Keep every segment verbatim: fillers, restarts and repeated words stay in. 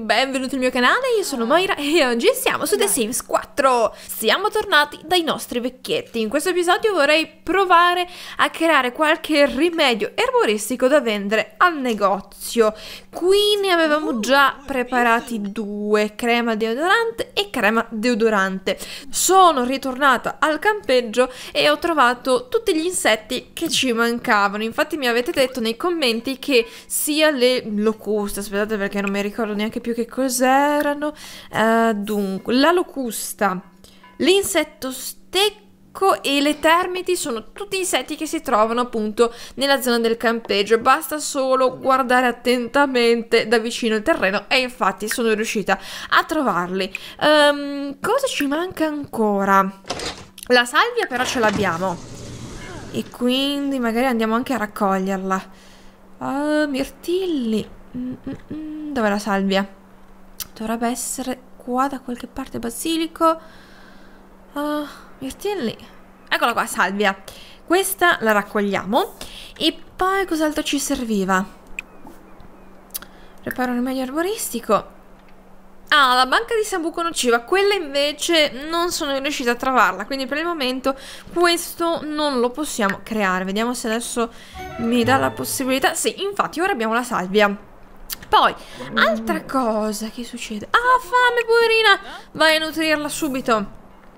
benvenuti al mio canale, io sono Moira e oggi siamo su The Sims quattro. Siamo tornati dai nostri vecchietti. In questo episodio vorrei provare a creare qualche rimedio erboristico da vendere al negozio. Qui ne avevamo già preparati due, crema deodorante e crema deodorante. Sono ritornata al campeggio e ho trovato tutti gli insetti che ci mancavano. Infatti mi avete detto nei commenti che sia le locuste, aspettate perché non mi ricordo neanche più che cos'erano, uh, dunque la locusta, l'insetto stecco e le termiti sono tutti insetti che si trovano appunto nella zona del campeggio. Basta solo guardare attentamente da vicino il terreno e infatti sono riuscita a trovarli. Um, cosa ci manca ancora? La salvia però ce l'abbiamo e quindi magari andiamo anche a raccoglierla. Uh, mirtilli. Mm, mm, mm. Dov'è la salvia? Dovrebbe essere qua da qualche parte. Basilico. Uh, mirtilli. Eccola qua, salvia. Questa la raccogliamo. E poi cos'altro ci serviva? Preparo un rimedio erboristico. Ah, la banca di sambuco nociva. Quella invece non sono riuscita a trovarla, quindi per il momento questo non lo possiamo creare. Vediamo se adesso mi dà la possibilità. Sì, infatti ora abbiamo la salvia. Poi, altra cosa che succede. Ah, fame, poverina. Vai a nutrirla subito.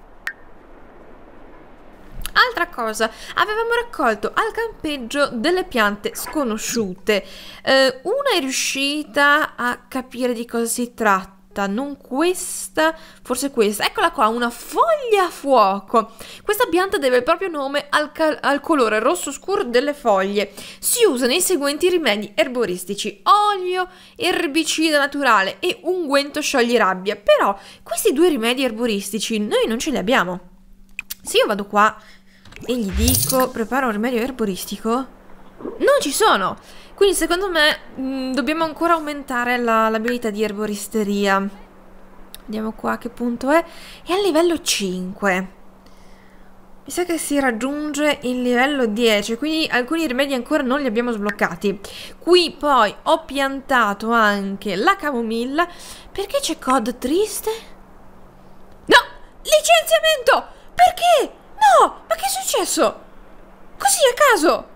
Altra cosa, avevamo raccolto al campeggio delle piante sconosciute. Eh, una è riuscita a capire di cosa si tratta. Non questa, forse questa. Eccola qua, una foglia a fuoco. Questa pianta deve il proprio nome al, al colore rosso scuro delle foglie. Si usa nei seguenti rimedi erboristici: olio, erbicida naturale e unguento sciogli-rabbia. Però questi due rimedi erboristici noi non ce li abbiamo. Se io vado qua e gli dico prepara un rimedio erboristico, non ci sono. Quindi secondo me mh, dobbiamo ancora aumentare l'abilità di erboristeria. Vediamo qua a che punto è. È al livello cinque. Mi sa che si raggiunge il livello dieci, quindi alcuni rimedi ancora non li abbiamo sbloccati. Qui poi ho piantato anche la camomilla. Perché c'è Cod triste? No! Licenziamento! Perché? No! Ma che è successo? Così a caso!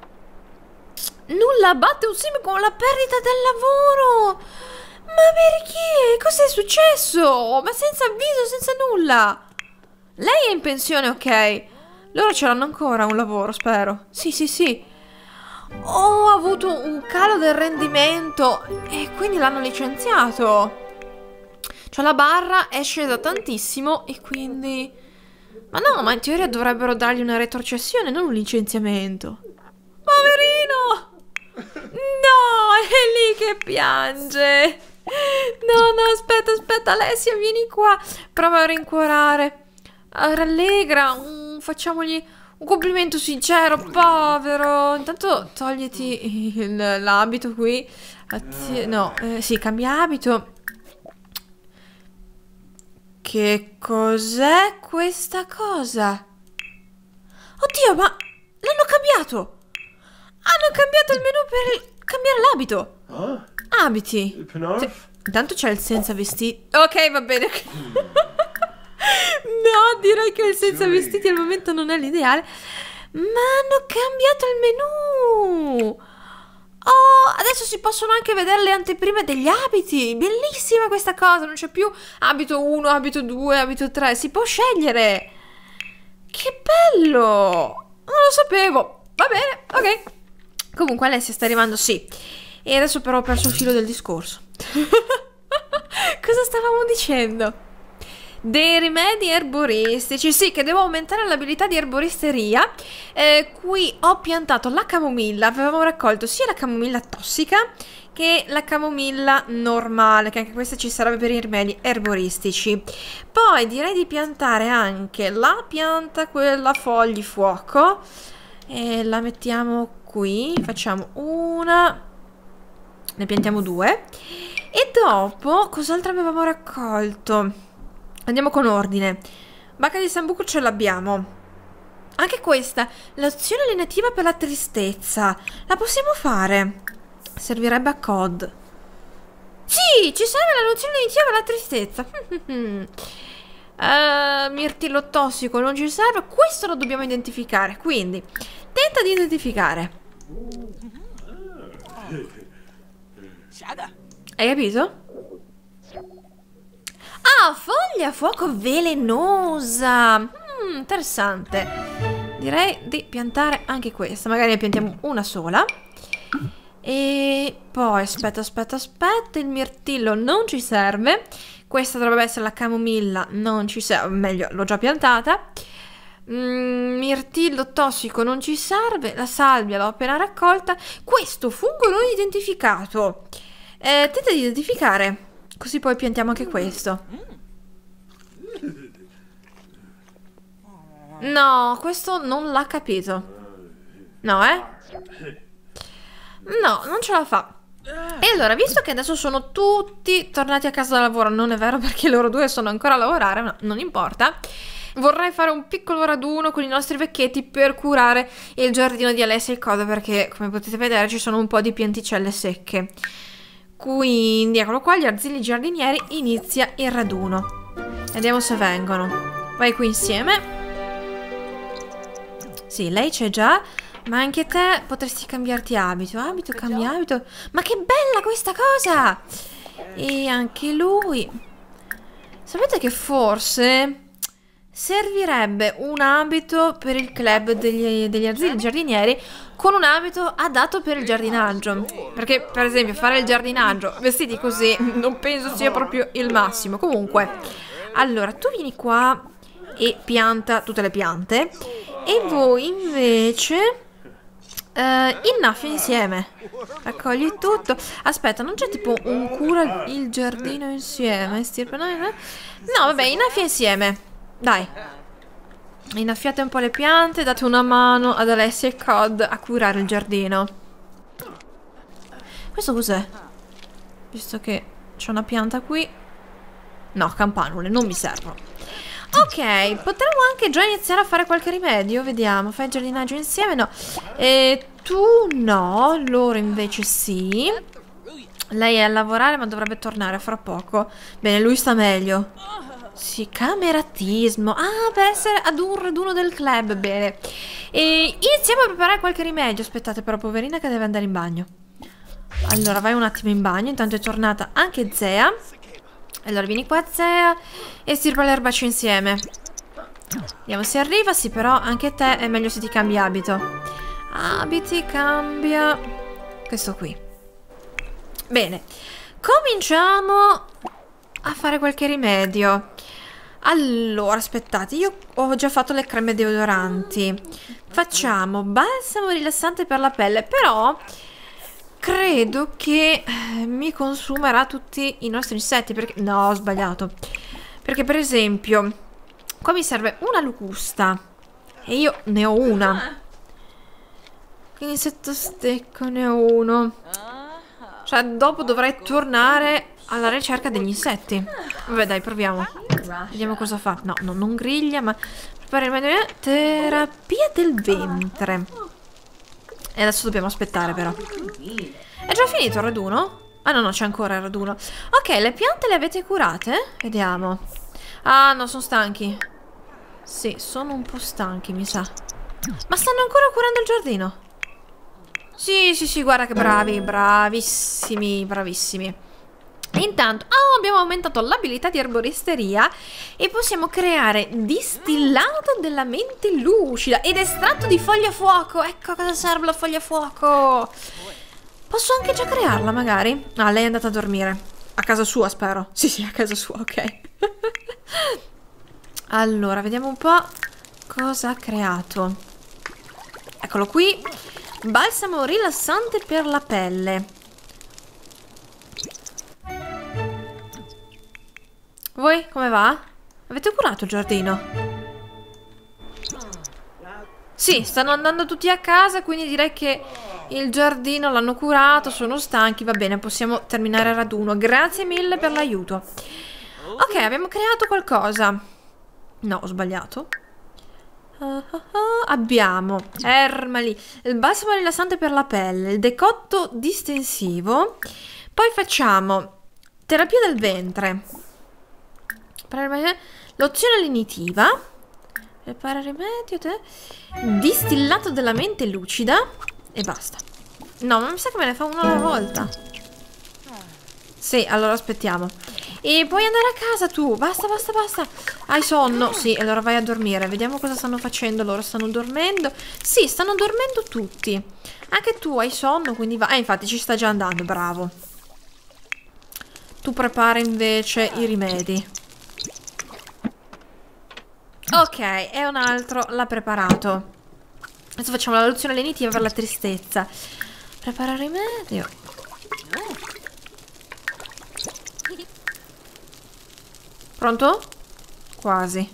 Nulla abbatte un sim con la perdita del lavoro. Ma perché? Cos'è successo? Ma senza avviso, senza nulla. Lei è in pensione, ok. Loro ce l'hanno ancora un lavoro, spero. Sì, sì, sì. Ho avuto un calo del rendimento e quindi l'hanno licenziato. Cioè la barra è scesa tantissimo e quindi... Ma no, ma in teoria dovrebbero dargli una retrocessione, non un licenziamento. Poverino! No, è lì che piange. No, no, aspetta, aspetta, Alessia, vieni qua. Prova a rincuorare. Uh, rallegra, um, facciamogli un complimento sincero, povero. Intanto togliti l'abito qui. Atti no, eh, sì, cambia abito. Che cos'è questa cosa? Oddio, ma l'hanno cambiato. Hanno cambiato il menu per cambiare l'abito. Oh? Abiti. Sì. Intanto c'è il senza vestiti. Ok, va bene. No, direi che il senza vestiti al momento non è l'ideale. Ma hanno cambiato il menu. Oh, adesso si possono anche vedere le anteprime degli abiti. Bellissima questa cosa. Non c'è più abito uno, abito due, abito tre. Si può scegliere. Che bello. Non lo sapevo. Va bene, ok. Comunque Alessia sta arrivando, sì. E adesso però ho perso il filo del discorso. Cosa stavamo dicendo? Dei rimedi erboristici. Sì, che devo aumentare l'abilità di erboristeria. eh, Qui ho piantato la camomilla. Avevamo raccolto sia la camomilla tossica che la camomilla normale, che anche questa ci sarebbe per i rimedi erboristici. Poi direi di piantare anche la pianta, quella fogli fuoco. E la mettiamo qui, facciamo una, ne piantiamo due. E dopo, cos'altro avevamo raccolto? Andiamo con ordine. Bacca di sambuco ce l'abbiamo. Anche questa, l'azione allenativa per la tristezza. La possiamo fare. Servirebbe a Cod. Sì, ci serve la lozione iniziale per la tristezza. uh, mirtillo tossico non ci serve. Questo lo dobbiamo identificare. Quindi, tenta di identificare. Hai capito? Ah, foglia a fuoco velenosa. Mm, interessante. Direi di piantare anche questa. Magari ne piantiamo una sola. E poi, aspetta, aspetta, aspetta. Il mirtillo non ci serve. Questa dovrebbe essere la camomilla. Non ci serve. Meglio, l'ho già piantata. Mm, mirtillo tossico non ci serve. La salvia l'ho appena raccolta. Questo fungo non identificato. Eh, tenta di identificare. Così poi piantiamo anche questo. No, questo non l'ha capito. No, eh? No, non ce la fa. E allora, visto che adesso sono tutti tornati a casa da lavoro, non è vero perché loro due sono ancora a lavorare, ma non importa. Vorrei fare un piccolo raduno con i nostri vecchietti per curare il giardino di Alessia e Coda, perché come potete vedere ci sono un po' di pianticelle secche. Quindi eccolo qua, gli arzilli giardinieri, inizia il raduno. Vediamo se vengono. Vai qui insieme. Sì, lei c'è già, ma anche te potresti cambiarti abito. Abito, cambia abito. Ma che bella questa cosa! E anche lui. Sapete che forse servirebbe un abito per il club degli, degli arzilli giardinieri con un abito adatto per il giardinaggio, perché per esempio fare il giardinaggio vestiti così non penso sia proprio il massimo. Comunque, allora tu vieni qua e pianta tutte le piante e voi invece Uh, innaffia insieme. Raccogli tutto. Aspetta, non c'è tipo un cura il giardino insieme? Stirpe... No, vabbè, innaffia insieme. Dai. Innaffiate un po' le piante. Date una mano ad Alessia e Cod a curare il giardino. Questo cos'è? Visto che c'è una pianta qui. No, campanule, non mi servono. Ok, potremmo anche già iniziare a fare qualche rimedio. Vediamo, fai il giardinaggio insieme? No. E tu no, loro invece sì. Lei è a lavorare ma dovrebbe tornare fra poco. Bene, lui sta meglio. Sì, cameratismo. Ah, per essere ad un raduno del club, bene. E iniziamo a preparare qualche rimedio. Aspettate però, poverina che deve andare in bagno. Allora, vai un attimo in bagno. Intanto è tornata anche Zea. Allora vieni qua Zea e stirpa le erbacce insieme. Vediamo se arriva. Sì, però anche te è meglio se ti cambi abito. Abiti, cambia. Questo qui. Bene. Cominciamo a fare qualche rimedio. Allora, aspettate, io ho già fatto le creme deodoranti. Facciamo balsamo rilassante per la pelle, però credo che eh, mi consumerà tutti i nostri insetti, perché... No, ho sbagliato. Perché per esempio, qua mi serve una locusta e io ne ho una. Quindi insetto stecco ne ho uno. Cioè, dopo dovrei tornare alla ricerca degli insetti. Vabbè, dai, proviamo. Vediamo cosa fa. No, no, non griglia, ma... Terapia del ventre. E adesso dobbiamo aspettare però. È già finito il raduno? Ah no, no, c'è ancora il raduno. Ok, le piante le avete curate? Vediamo. Ah no, sono stanchi. Sì, sono un po' stanchi, mi sa. Ma stanno ancora curando il giardino? Sì, sì, sì, guarda che bravi, bravissimi, bravissimi. Intanto oh, abbiamo aumentato l'abilità di erboristeria e possiamo creare distillato della mente lucida ed estratto di foglia a fuoco. Ecco a cosa serve la foglia a fuoco. Posso anche già crearla magari? Ah, lei è andata a dormire. A casa sua spero. Sì, sì, a casa sua, ok. Allora, vediamo un po' cosa ha creato. Eccolo qui. Balsamo rilassante per la pelle. Voi come va? Avete curato il giardino? Sì, stanno andando tutti a casa, quindi direi che il giardino l'hanno curato, sono stanchi, va bene, possiamo terminare il raduno. Grazie mille per l'aiuto. Ok, abbiamo creato qualcosa. No, ho sbagliato. Uh, uh, uh, abbiamo Ermali, il balsamo rilassante per la pelle, il decotto distensivo. Poi facciamo Terapia del ventre. Lozione lenitiva. Prepara rimedio. Te. Distillato della mente lucida. E basta. No, ma mi sa che me ne fa uno alla volta. Sì, allora aspettiamo. E puoi andare a casa tu. Basta, basta, basta. Hai sonno? Sì, allora vai a dormire. Vediamo cosa stanno facendo loro. Stanno dormendo? Sì, stanno dormendo tutti. Anche tu hai sonno, quindi va. Eh, infatti ci sta già andando, bravo. Tu prepara invece i rimedi. Ok, e un altro l'ha preparato. Adesso facciamo la lozione lenitiva per la tristezza. Prepara il rimedio. Pronto? Quasi.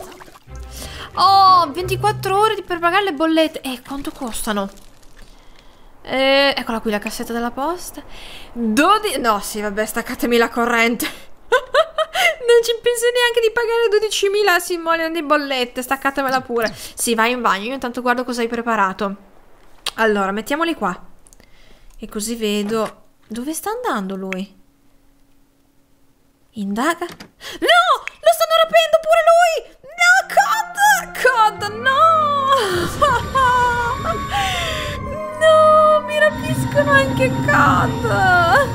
Oh, ventiquattro ore per pagare le bollette. Eh, quanto costano? Eh, eccola qui la cassetta della posta. dodici... No, sì, vabbè, staccatemi la corrente. Non ci penso neanche di pagare dodicimila simoleon di bollette. Staccatemela pure. Sì, vai in bagno. Io intanto guardo cosa hai preparato. Allora, mettiamoli qua. E così vedo... Dove sta andando lui? Indaga. No! Lo stanno rapendo pure lui! No, Cod! Cod, no! No, mi rapiscono anche Cod!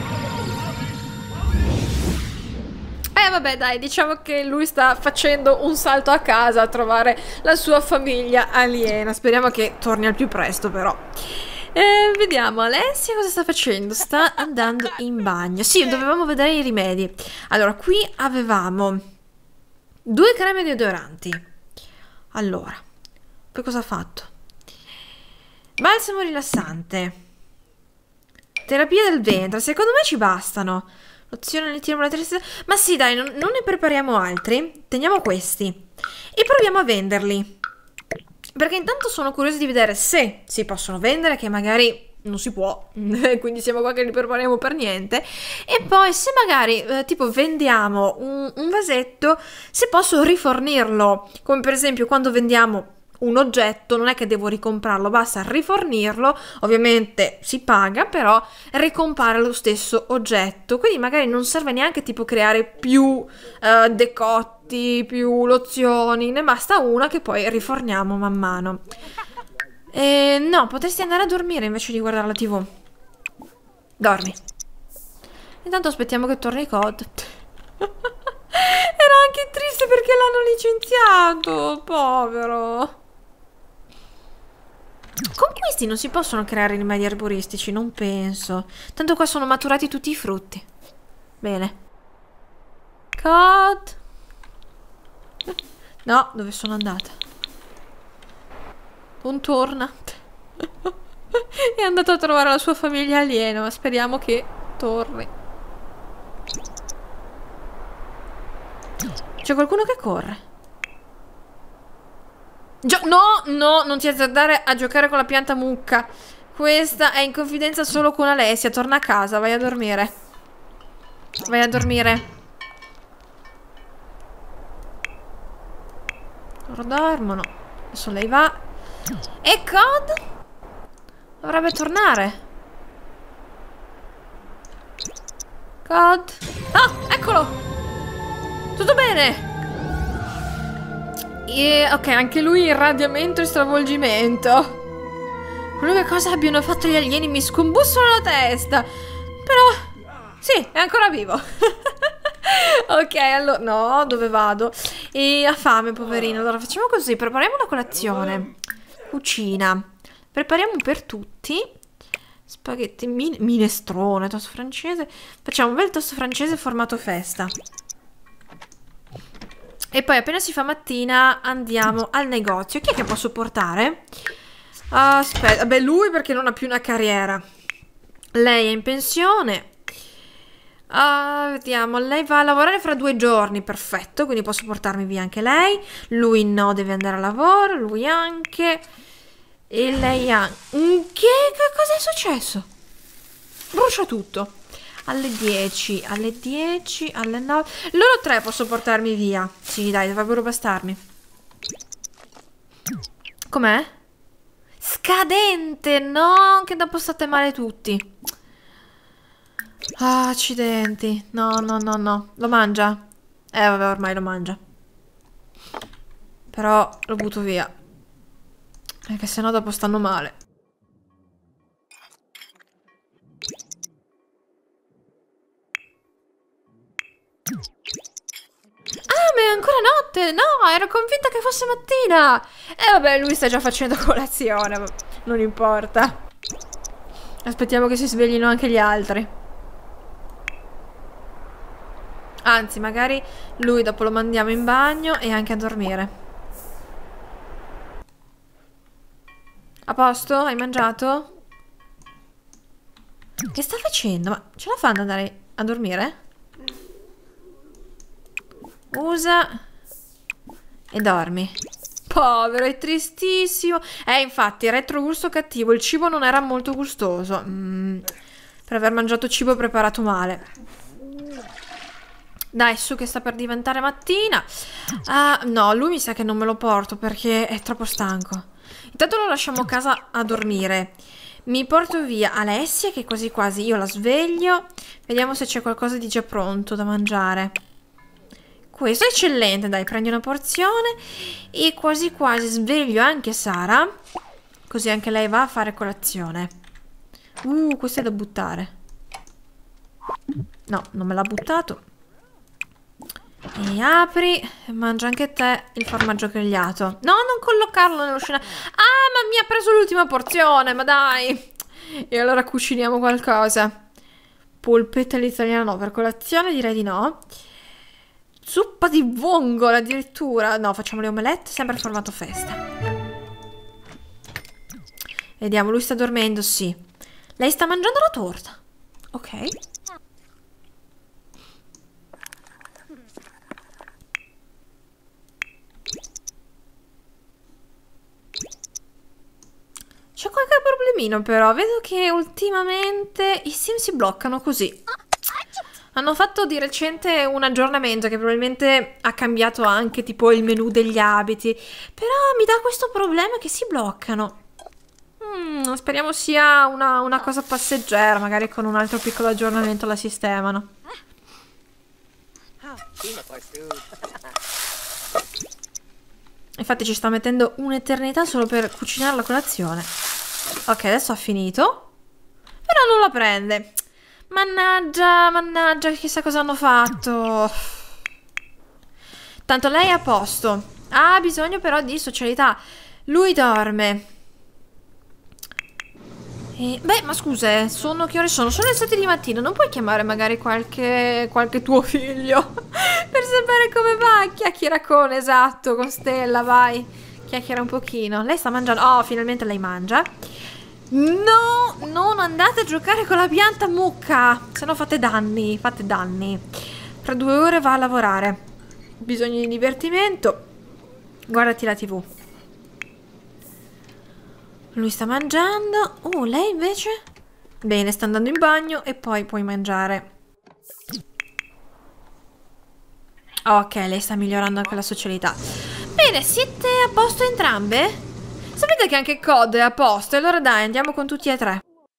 Eh vabbè dai, diciamo che lui sta facendo un salto a casa a trovare la sua famiglia aliena. Speriamo che torni al più presto però. Eh, vediamo, Alessia cosa sta facendo? Sta andando in bagno. Sì, dovevamo vedere i rimedi. Allora, qui avevamo due creme deodoranti. Allora, poi cosa ha fatto? Balsamo rilassante. Terapia del ventre. Secondo me ci bastano. Lozione ne tiriamo la tristezza. Ma sì, dai, non, non ne prepariamo altri. Teniamo questi e proviamo a venderli. Perché intanto sono curiosa di vedere se si possono vendere, che magari non si può, quindi siamo qua che li prepariamo per niente. E poi se magari eh, tipo vendiamo un, un vasetto, se posso rifornirlo, come per esempio quando vendiamo un oggetto, non è che devo ricomprarlo, basta rifornirlo, ovviamente si paga, però ricompare lo stesso oggetto, quindi magari non serve neanche tipo creare più eh, decotti, più lozioni, ne basta una che poi riforniamo man mano. E no, potresti andare a dormire invece di guardare la tivù. Dormi. Intanto aspettiamo che torni Cod. Era anche triste perché l'hanno licenziato, povero. Con questi non si possono creare rimedi erboristici, non penso. Tanto qua sono maturati tutti i frutti. Bene. Cod. No, dove sono andata? Non torna. È andato a trovare la sua famiglia aliena, ma speriamo che torni. C'è qualcuno che corre. Gio no, no, non ti azzardare a giocare con la pianta mucca. Questa è in confidenza solo con Alessia. Torna a casa, vai a dormire. Vai a dormire. Loro dormono. Adesso lei va. E Cod? Dovrebbe tornare. Cod? Ah, eccolo! Tutto bene? E, ok, anche lui irradiamento e stravolgimento. L'unica cosa abbiano fatto gli alieni mi scombussano la testa. Però, sì, è ancora vivo. Ok, allora, no, dove vado? E ha fame, poverino. Allora, facciamo così, prepariamo la colazione. Cucina. Prepariamo per tutti. Spaghetti, min minestrone, toast francese. Facciamo un bel toast francese formato festa. E poi appena si fa mattina andiamo al negozio. Chi è che posso portare? Aspetta, beh, lui perché non ha più una carriera. Lei è in pensione. Uh, vediamo, lei va a lavorare fra due giorni, perfetto, quindi posso portarmi via anche lei. Lui no, deve andare a lavoro, lui anche. E lei anche. Che? Che cosa è successo? Brucia tutto. Alle dieci, alle dieci, alle nove. Loro tre posso portarmi via. Sì, dai, dovrebbero bastarmi. Com'è? Scadente, no, che dopo state male tutti. Ah, accidenti. No, no, no, no. Lo mangia? Eh, vabbè, ormai lo mangia. Però lo butto via. Perché sennò dopo stanno male. Ah, ma è ancora notte! No, ero convinta che fosse mattina! E eh, vabbè, lui sta già facendo colazione. Ma non importa. Aspettiamo che si sveglino anche gli altri. Anzi, magari lui dopo lo mandiamo in bagno e anche a dormire. A posto? Hai mangiato? Che sta facendo? Ma ce la fa ad andare a dormire? Usa e dormi. Povero, è tristissimo. Eh, infatti, retrogusto cattivo. Il cibo non era molto gustoso. Mm, per aver mangiato cibo preparato male. Dai, su che sta per diventare mattina. Ah, no, lui mi sa che non me lo porto perché è troppo stanco. Intanto lo lasciamo a casa a dormire. Mi porto via Alessia, che quasi quasi io la sveglio. Vediamo se c'è qualcosa di già pronto da mangiare. Questo è eccellente, dai, prendi una porzione. E quasi quasi sveglio anche Sara. Così anche lei va a fare colazione. Uh, questo è da buttare. No, non me l'ha buttato. E apri e mangia anche te il formaggio grigliato. No, non collocarlo nello scenario. Ah, ma mi ha preso l'ultima porzione, ma dai. E allora cuciniamo qualcosa. Polpetta all'italiana no, per colazione direi di no. Zuppa di vongole addirittura. No, facciamo le omelette, sempre in formato festa. Vediamo, lui sta dormendo, sì. Lei sta mangiando la torta. Ok. C'è qualche problemino però, vedo che ultimamente i sim si bloccano così. Hanno fatto di recente un aggiornamento che probabilmente ha cambiato anche tipo il menu degli abiti, però mi dà questo problema che si bloccano. Mm, speriamo sia una, una cosa passeggera, magari con un altro piccolo aggiornamento la sistemano. Infatti ci sta mettendo un'eternità solo per cucinare la colazione. Ok, adesso ha finito. Però non la prende. Mannaggia, mannaggia, chissà cosa hanno fatto. Tanto lei è a posto. Ha bisogno però di socialità. Lui dorme. E, beh, ma scusa, eh, sono che ore sono? Sono le sette di mattina. Non puoi chiamare magari qualche, qualche tuo figlio per sapere come va? Chiacchiera con, esatto, con Stella, vai. Chiacchiera un pochino. Lei sta mangiando. Oh, finalmente lei mangia. No, non andate a giocare con la pianta mucca. Se no fate danni, fate danni. Tra due ore va a lavorare. Bisogno di divertimento. Guardati la tivù. Lui sta mangiando. Oh, lei invece? Bene, sta andando in bagno e poi puoi mangiare. Ok, lei sta migliorando anche la socialità. Bene, siete a posto entrambe? Sapete che anche Cod è a posto? E allora dai, andiamo con tutti e tre.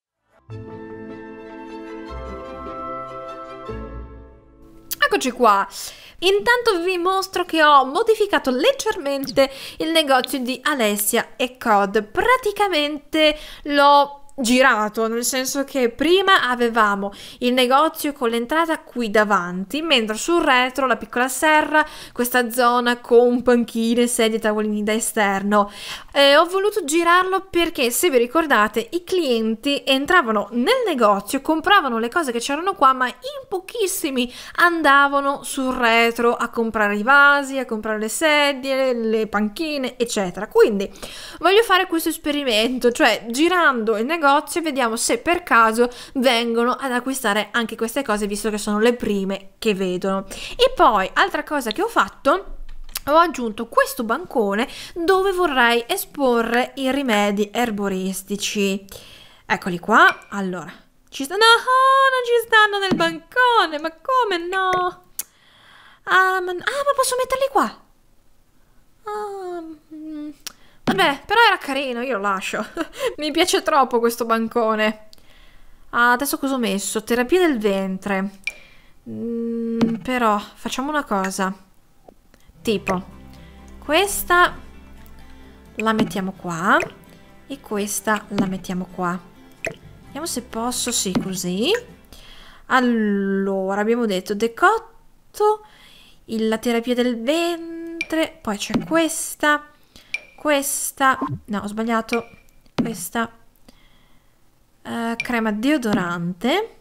Eccoci qua. Intanto vi mostro che ho modificato leggermente il negozio di Alessia e Cod. Praticamente l'ho girato, nel senso che prima avevamo il negozio con l'entrata qui davanti, mentre sul retro la piccola serra, questa zona con panchine, sedie, tavolini da esterno. Eh, ho voluto girarlo perché, se vi ricordate, i clienti entravano nel negozio, compravano le cose che c'erano qua, ma in pochissimi andavano sul retro a comprare i vasi, a comprare le sedie, le panchine, eccetera. Quindi voglio fare questo esperimento, cioè girando il negozio vediamo se per caso vengono ad acquistare anche queste cose, visto che sono le prime che vedono. E poi, altra cosa che ho fatto, ho aggiunto questo bancone dove vorrei esporre i rimedi erboristici. Eccoli qua. Allora, ci stanno? No, non ci stanno nel bancone, ma come no? Ah, ma, ah, ma posso metterli qua? Ah, mm. Vabbè, però era carino, io lo lascio. Mi piace troppo questo bancone. Ah, adesso cosa ho messo? Terapia del ventre. Mm, però facciamo una cosa. Tipo, questa la mettiamo qua e questa la mettiamo qua. Vediamo se posso, sì, così. Allora, abbiamo detto decotto, il- la terapia del ventre, poi c'è questa, questa, no, ho sbagliato, questa, eh, crema deodorante,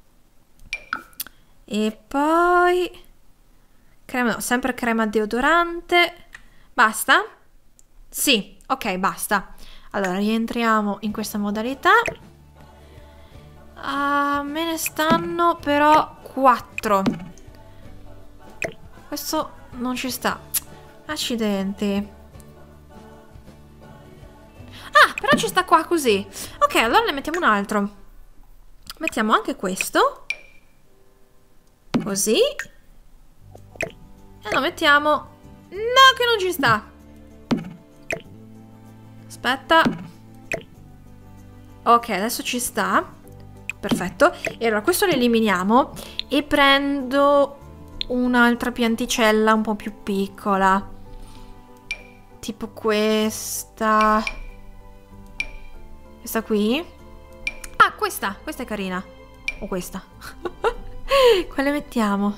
e poi, crema, no, sempre crema deodorante, basta? Sì, ok, basta. Allora, rientriamo in questa modalità. Ah, me ne stanno però quattro. Questo non ci sta. Accidenti. Ah, però ci sta qua così. Ok, allora ne mettiamo un altro. Mettiamo anche questo. Così. E lo mettiamo. No, che non ci sta. Aspetta. Ok, adesso ci sta. Perfetto. E allora questo lo eliminiamo e prendo un'altra pianticella un po' più piccola. Tipo questa. Questa qui. Ah, questa. Questa è carina. O questa. Quale mettiamo?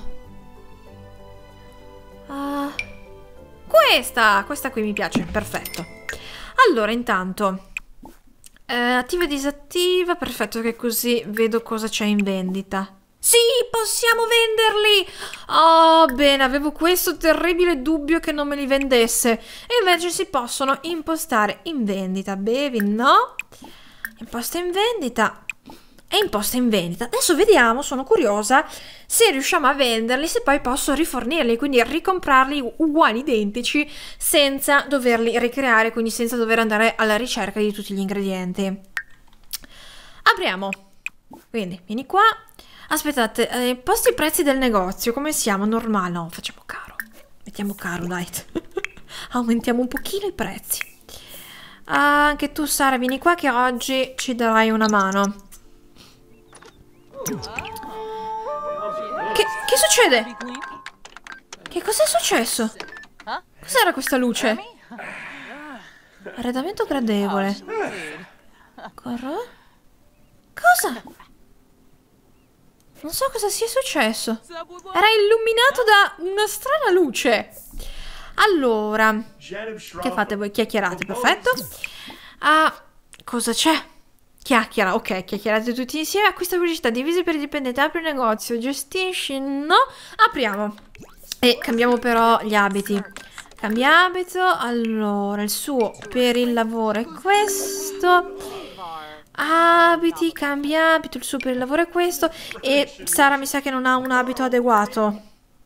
Uh, questa. Questa qui mi piace. Perfetto. Allora, intanto... Eh, attiva e disattiva, perfetto, che così vedo cosa c'è in vendita. Sì, possiamo venderli! Oh, bene, avevo questo terribile dubbio che non me li vendesse. E invece si possono impostare in vendita. Bevi, no? Imposta in vendita. E imposta in vendita. Adesso vediamo, sono curiosa, se riusciamo a venderli, se poi posso rifornirli, quindi ricomprarli uguali, identici, senza doverli ricreare, quindi senza dover andare alla ricerca di tutti gli ingredienti. Apriamo. Quindi, vieni qua. Aspettate, eh, posti i prezzi del negozio, come siamo? Normale? No, facciamo caro. Mettiamo caro, dai. Aumentiamo un pochino i prezzi. Ah, anche tu, Sara, vieni qua che oggi ci darai una mano. Che, che succede? Che cos'è successo? Cos'era questa luce? Arredamento gradevole. Corro? Cosa? Non so cosa sia successo. Era illuminato da una strana luce. Allora, che fate voi? Chiacchierate, perfetto. Ah, cosa c'è? Chiacchiera, ok, chiacchierate tutti insieme. Acquista pubblicità, divise per i dipendenti, apri un negozio, gestisci, no? Apriamo. E cambiamo però gli abiti. Cambia abito, allora, il suo per il lavoro è questo. Abiti, cambia abito, il suo per il lavoro è questo. E Sara mi sa che non ha un abito adeguato.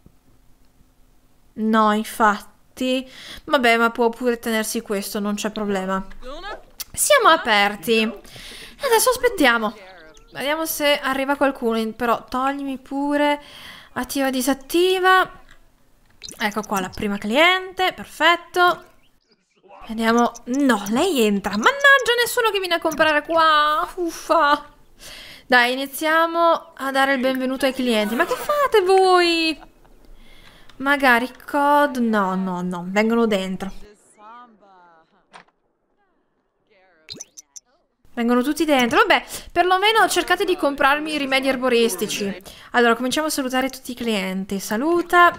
No, infatti. Vabbè, ma può pure tenersi questo, non c'è problema. Siamo aperti. Adesso aspettiamo. Vediamo se arriva qualcuno. Però toglimi pure. Attiva, disattiva. Ecco qua la prima cliente. Perfetto. Vediamo. No, lei entra. Mannaggia, nessuno che viene a comprare qua. Uffa. Dai, iniziamo a dare il benvenuto ai clienti. Ma che fate voi? Magari code. No, no, no. Vengono dentro. Vengono tutti dentro. Vabbè, perlomeno cercate di comprarmi i rimedi erboristici. Allora, cominciamo a salutare tutti i clienti. Saluta.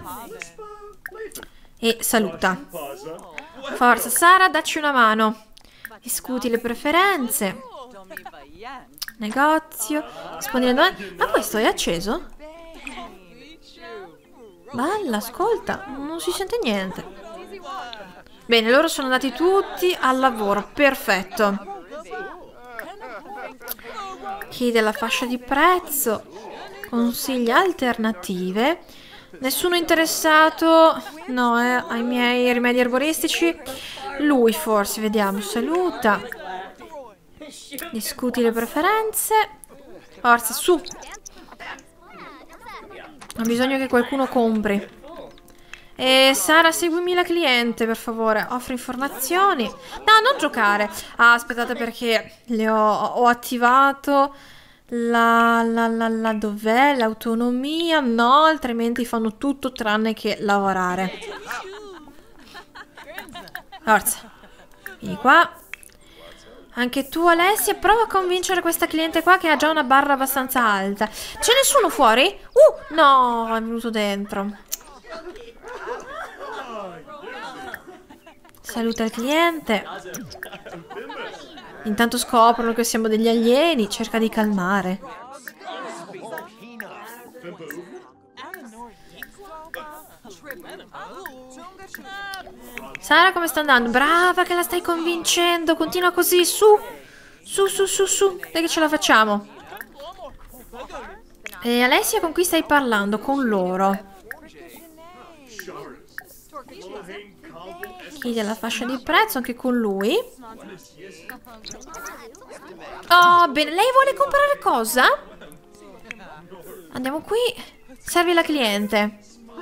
E saluta. Forza, Sara, dacci una mano. Discuti le preferenze. Negozio. Rispondi alle domande. Ma questo è acceso? Balla, ascolta. Non si sente niente. Bene, loro sono andati tutti al lavoro. Perfetto. Chiede la fascia di prezzo, consiglia alternative. Nessuno interessato? No, eh, ai miei rimedi erboristici. Lui forse, vediamo. Saluta. Discuti le preferenze. Forza, su. Ho bisogno che qualcuno compri. E Sara, seguimi la cliente, per favore. Offri informazioni. No, non giocare. Ah, aspettate perché le ho, ho attivato La la la la, dov'è l'autonomia? No, altrimenti fanno tutto tranne che lavorare. Forza. Vieni qua. Anche tu, Alessia, prova a convincere questa cliente qua che ha già una barra abbastanza alta. C'è nessuno fuori? Uh, no, è venuto dentro. Saluta il cliente. Intanto scoprono che siamo degli alieni. Cerca di calmare. Sara, come sta andando? Brava che la stai convincendo. Continua così, su. Su, su, su, su. Dai che ce la facciamo. E Alessia, con chi stai parlando? Con loro. Chiede la fascia di prezzo anche con lui. Oh, bene. Lei vuole comprare cosa? Andiamo qui. Serve la cliente.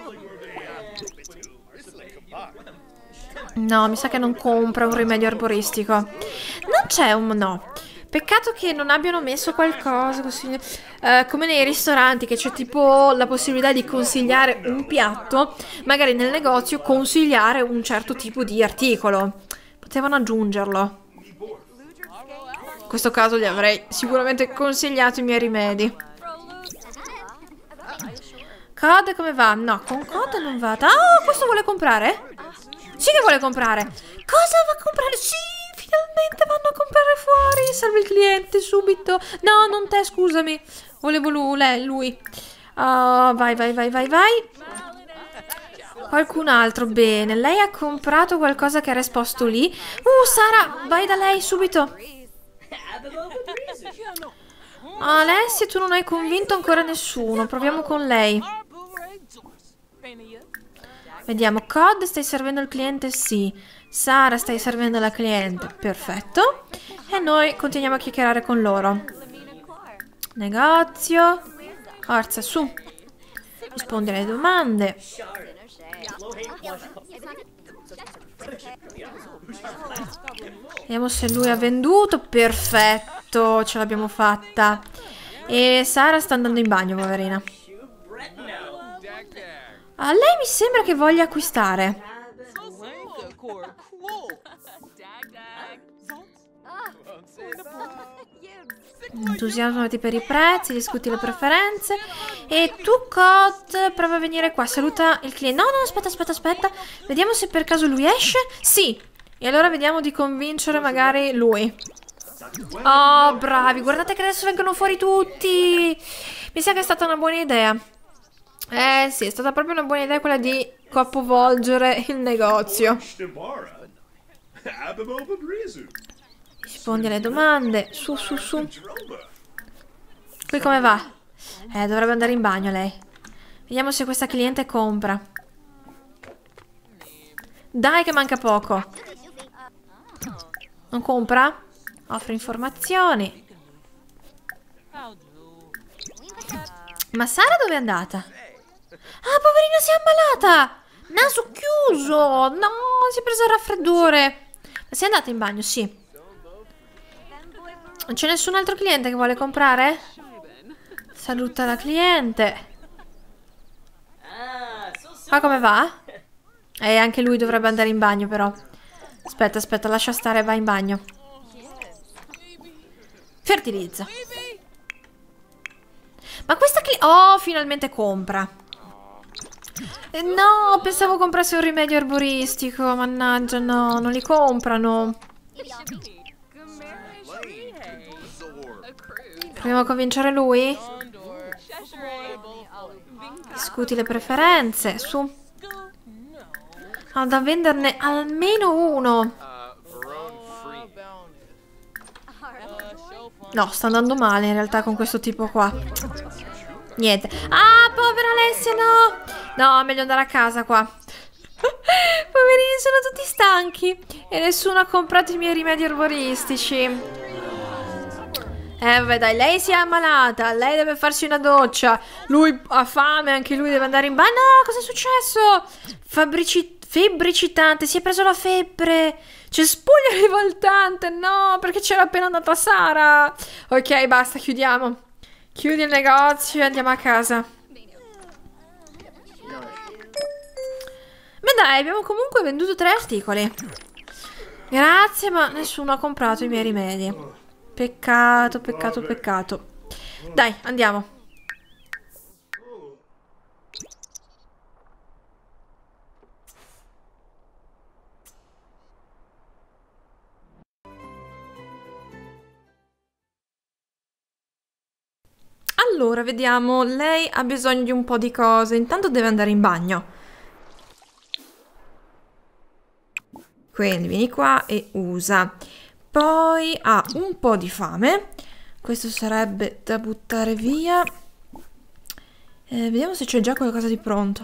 No, mi sa che non compra un rimedio arboristico. Non c'è un... no. Peccato che non abbiano messo qualcosa così, uh, come nei ristoranti, che c'è tipo la possibilità di consigliare un piatto. Magari nel negozio consigliare un certo tipo di articolo. Potevano aggiungerlo. In questo caso gli avrei sicuramente consigliato i miei rimedi. Cod come va? No, con Cod non va. Ah, questo vuole comprare? Sì che vuole comprare. Cosa va a comprare? Sì, finalmente vanno a comprare fuori. Serve il cliente subito. No, non te, scusami. Volevo lui. Lei, lui. Uh, vai, vai, vai, vai, vai. Qualcun altro. Bene, lei ha comprato qualcosa che era esposto lì. Uh, Sara, vai da lei subito. Alessia, tu non hai convinto ancora nessuno. Proviamo con lei. Vediamo, Cod, stai servendo il cliente? Sì. Sara, stai servendo la cliente? Perfetto. E noi continuiamo a chiacchierare con loro. Negozio. Forza, su. Rispondi alle domande. Vediamo se lui ha venduto. Perfetto, ce l'abbiamo fatta. E Sara sta andando in bagno, poverina. A lei mi sembra che voglia acquistare. Entusiasmati per i prezzi, discuti le preferenze. E tu, Cod, prova a venire qua. Saluta il cliente. No, no, aspetta, aspetta, aspetta. Vediamo se per caso lui esce. Sì. E allora vediamo di convincere magari lui. Oh, bravi. Guardate che adesso vengono fuori tutti. Mi sa che è stata una buona idea. Eh sì, è stata proprio una buona idea quella di capovolgere il negozio. Rispondi alle domande. Su, su, su. Qui come va? Eh, dovrebbe andare in bagno lei. Vediamo se questa cliente compra. Dai che manca poco. Non compra? Offre informazioni. Ma Sara dove è andata? Ah, poverina, si è ammalata! Naso chiuso! No, si è presa il raffreddore. Ma sei andata in bagno? Sì. Non c'è nessun altro cliente che vuole comprare? Saluta la cliente. Qua come va? Eh, anche lui dovrebbe andare in bagno però. Aspetta, aspetta, lascia stare, va in bagno. Fertilizza. Ma questa cliente... Oh, finalmente compra. Eh, no, pensavo comprasse un rimedio erboristico. Mannaggia, no, non li comprano. Proviamo a convincere lui? Discuti le preferenze, su. Ha da venderne almeno uno. No, sta andando male in realtà con questo tipo qua. Niente. Ah, povera Alessia, no. No, meglio andare a casa qua. Poverini, sono tutti stanchi. E nessuno ha comprato i miei rimedi erboristici. Eh, vabbè, dai, lei si è ammalata. Lei deve farsi una doccia. Lui ha fame, anche lui deve andare in bagno. No, cosa è successo? Fabbrici... Febbricitante, si è preso la febbre. C'è spugna rivoltante. No, perché c'era appena andata Sara. Ok, basta, chiudiamo. Chiudi il negozio e andiamo a casa. Beh dai, abbiamo comunque venduto tre articoli. Grazie, ma nessuno ha comprato i miei rimedi. Peccato, peccato, peccato. Dai, andiamo. Allora, vediamo. Lei ha bisogno di un po' di cose. Intanto deve andare in bagno. Quindi vieni qua e usa. Poi ha un po' di fame. Questo sarebbe da buttare via. Eh, vediamo se c'è già qualcosa di pronto.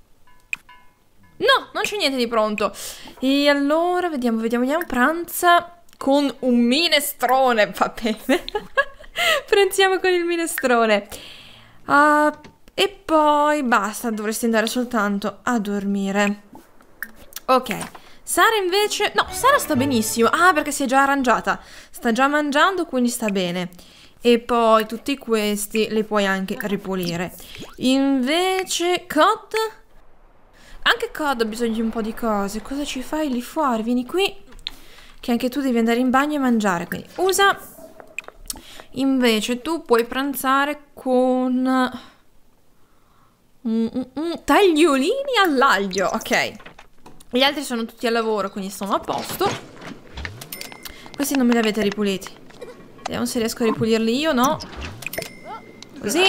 No, non c'è niente di pronto. E allora, vediamo, vediamo, vediamo. Pranza con un minestrone. Va bene. Pranziamo con il minestrone. Uh, e poi basta, dovresti andare soltanto a dormire. Ok. Sara invece... No, Sara sta benissimo. Ah, perché si è già arrangiata. Sta già mangiando, quindi sta bene. E poi tutti questi li puoi anche ripulire. Invece Cod... Anche Cod ha bisogno di un po' di cose. Cosa ci fai lì fuori? Vieni qui. Che anche tu devi andare in bagno e mangiare. Quindi usa. Invece tu puoi pranzare con... Mm, mm, mm, tagliolini all'aglio. Ok. Gli altri sono tutti al lavoro, quindi sono a posto. Questi non me li avete ripuliti. Vediamo se riesco a ripulirli io, no? Così.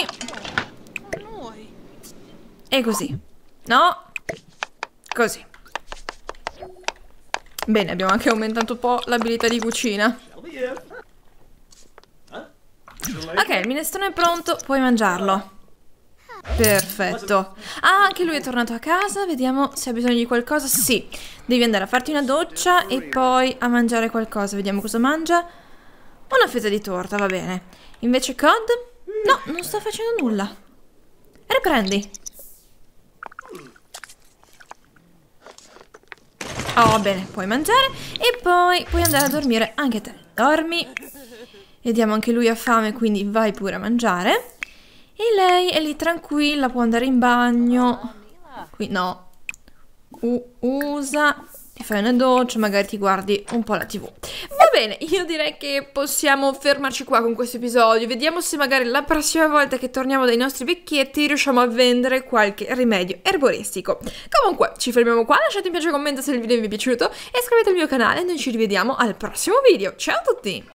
E così. No? Così. Bene, abbiamo anche aumentato un po' l'abilità di cucina. Ok, il minestrone è pronto, puoi mangiarlo. Perfetto. Ah, anche lui è tornato a casa. Vediamo se ha bisogno di qualcosa. Sì, devi andare a farti una doccia e poi a mangiare qualcosa. Vediamo cosa mangia. Una fetta di torta, va bene. Invece Cod? No, non sta facendo nulla. Riprendi. Oh, va bene, puoi mangiare e poi puoi andare a dormire anche te. Dormi. Vediamo, anche lui ha fame, quindi vai pure a mangiare. E lei è lì tranquilla, può andare in bagno. Qui no. U usa. Ti fai una doccia, magari ti guardi un po' la tivù. Va bene, io direi che possiamo fermarci qua con questo episodio. Vediamo se magari la prossima volta che torniamo dai nostri vecchietti riusciamo a vendere qualche rimedio erboristico. Comunque, ci fermiamo qua. Lasciate un piace e commento se il video vi è piaciuto. E iscrivetevi al mio canale. Noi ci rivediamo al prossimo video. Ciao a tutti!